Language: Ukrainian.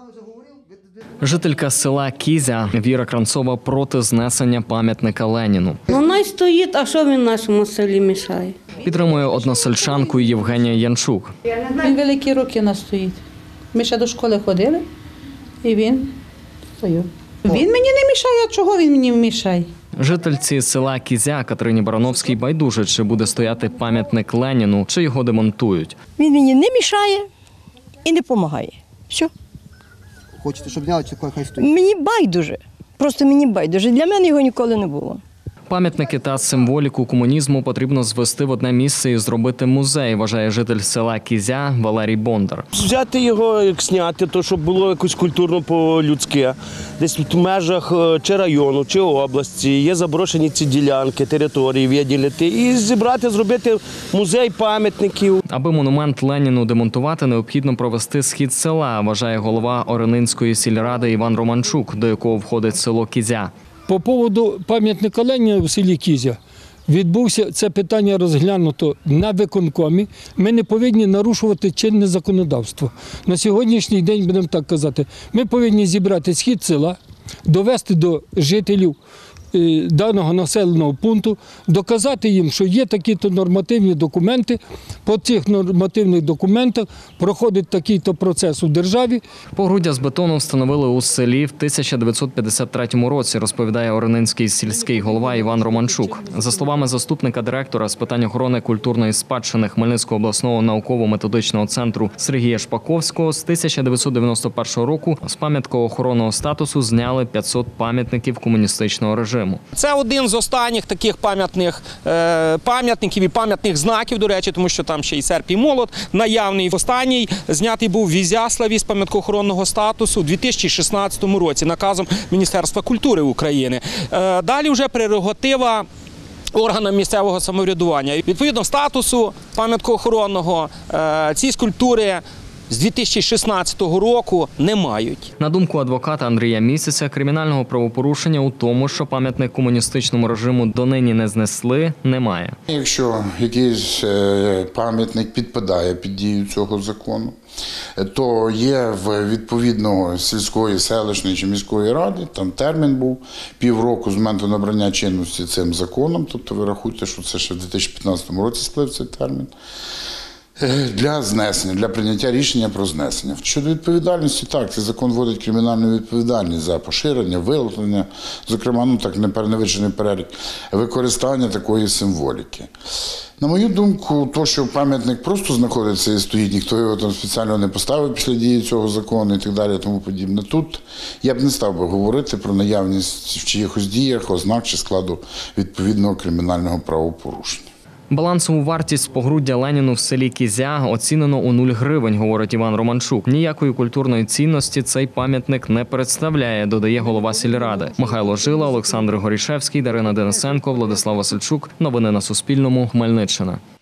Жителька села Кізя Віра Кранцова проти знесення пам'ятника Леніну. Вона й стоїть, а що він нашому селі мішає? Підтримує односельчанку Євгенія Янчук. Він великі роки нас стоїть. Ми ще до школи ходили, і він стояв. Він мені не мішає, а чого він мені мішає? Жительці села Кізя Катерині Барановській байдуже, чи буде стояти пам'ятник Леніну, чи його демонтують. Він мені не мішає і не допомагає. Все. Хочете, щоб зняли, чи хай стоїть? Мені байдуже. Просто мені байдуже. Для мене його ніколи не було. Пам'ятники та символіку комунізму потрібно звести в одне місце і зробити музей, вважає житель села Кізя Валерій Бондар. Взяти його, як зняти, то щоб було якось культурно по-людськи. Десь в межах чи району, чи області є заброшені ці ділянки, території виділити і зібрати, зробити музей пам'ятників. Аби монумент Леніну демонтувати, необхідно провести схід села, вважає голова Оренинської сільради Іван Романчук, до якого входить село Кізя. По поводу пам'ятника Леніна в селі Кізя відбувся це питання розглянуто на виконкомі. Ми не повинні нарушувати чинне законодавство. На сьогоднішній день, будемо так казати, ми повинні зібрати схід села, довести до жителів даного населеного пункту, доказати їм, що є такі-то нормативні документи, по цих нормативних документах проходить такий-то процес у державі. Погруддя з бетону встановили у селі в 1953 році, розповідає Оренинський сільський голова Іван Романчук. За словами заступника директора з питань охорони культурної спадщини Хмельницького обласного науково-методичного центру Сергія Шпаковського, з 1991 року з пам'ятко-охоронного статусу зняли 500 пам'ятників комуністичного режиму. Це один з останніх таких пам'ятників і пам'ятних знаків, до речі, тому що там ще і серп, і молот наявний. Останній знятий був в Ізяславі з пам'ятко-охоронного статусу у 2016 році наказом Міністерства культури України. Далі вже прерогатива органам місцевого самоврядування. Відповідно статусу пам'ятко-охоронного ці скульптури з 2016 року не мають. На думку адвоката Андрія Місяця, кримінального правопорушення у тому, що пам'ятник комуністичному режиму донині не знесли, немає. Якщо якийсь пам'ятник підпадає під дію цього закону, то є в відповідного сільської, селищної чи міської ради, там термін був півроку з моменту набрання чинності цим законом, тобто ви рахуєте, що це ще в 2015 році сплив цей термін, для знесення, для прийняття рішення про знесення. Щодо відповідальності, так, цей закон вводить кримінальну відповідальність за поширення, виготовлення, зокрема, невичерпний перелік, використання такої символіки. На мою думку, то, що пам'ятник просто знаходиться і стоїть, ніхто його там спеціально не поставив після дії цього закону і так далі, тому подібне. Тут я б не став би говорити про наявність в чиїхось діях, ознак чи складу відповідного кримінального правопорушення. Балансову вартість погруддя Леніну в селі Кізя оцінено у 0 гривень, говорить Іван Романчук. Ніякої культурної цінності цей пам'ятник не представляє, додає голова сільради. Михайло Жила, Олександр Горішевський, Дарина Денисенко, Владислав Васильчук. Новини на Суспільному. Хмельниччина.